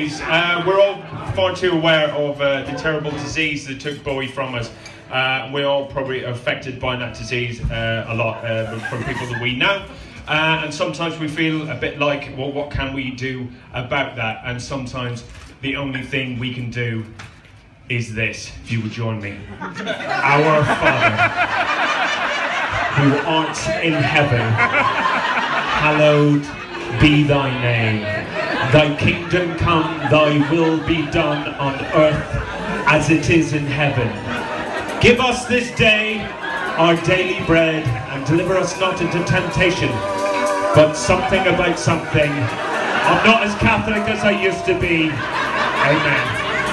is we're all far too aware of the terrible disease that took Bowie from us. We're all probably affected by that disease a lot from people that we know. And sometimes we feel a bit like, well, what can we do about that? And sometimes the only thing we can do is this, if you would join me. Our Father, who art in heaven, hallowed be thy name. Thy kingdom come, thy will be done on earth as it is in heaven. Give us this day our daily bread, and deliver us not into temptation, but something about something. I'm not as Catholic as I used to be. Amen.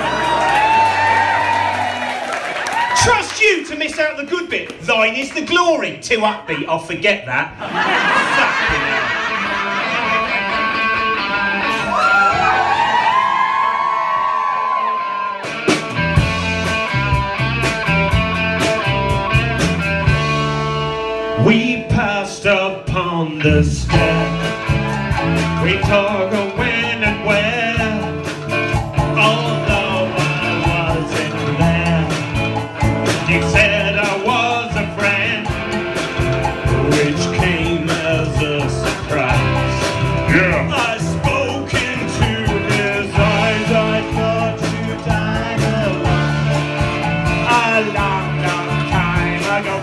Trust you to miss out the good bit. Thine is the glory. Too upbeat, I'll forget that. Fucking hell. We passed upon the step. We talk of when and where. Although I wasn't there, you said I was a friend, which came as a surprise. Yeah. I spoke into his eyes. I thought you died a long, long time ago.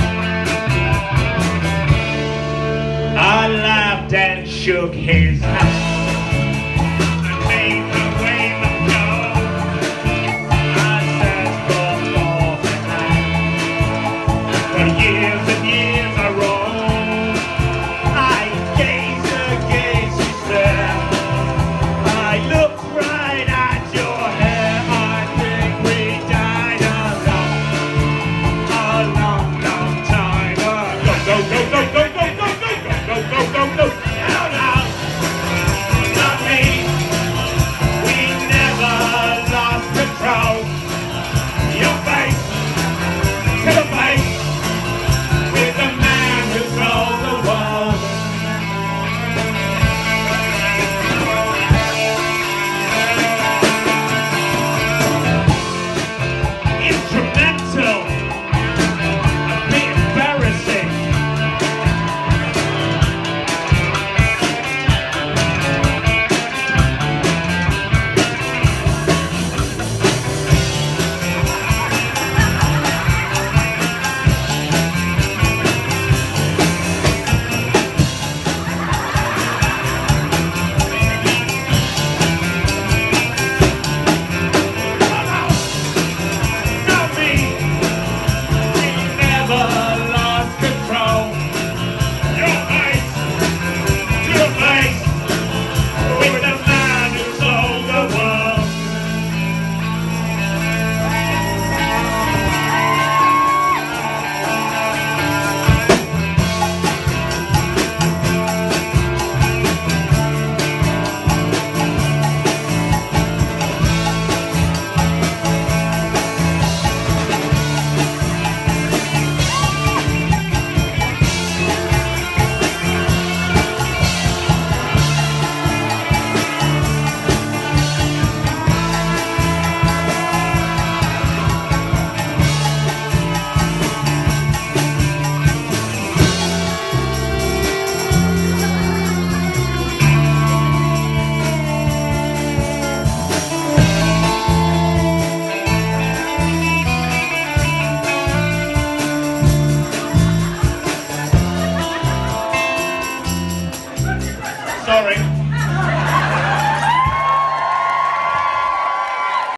I laughed and shook his hand.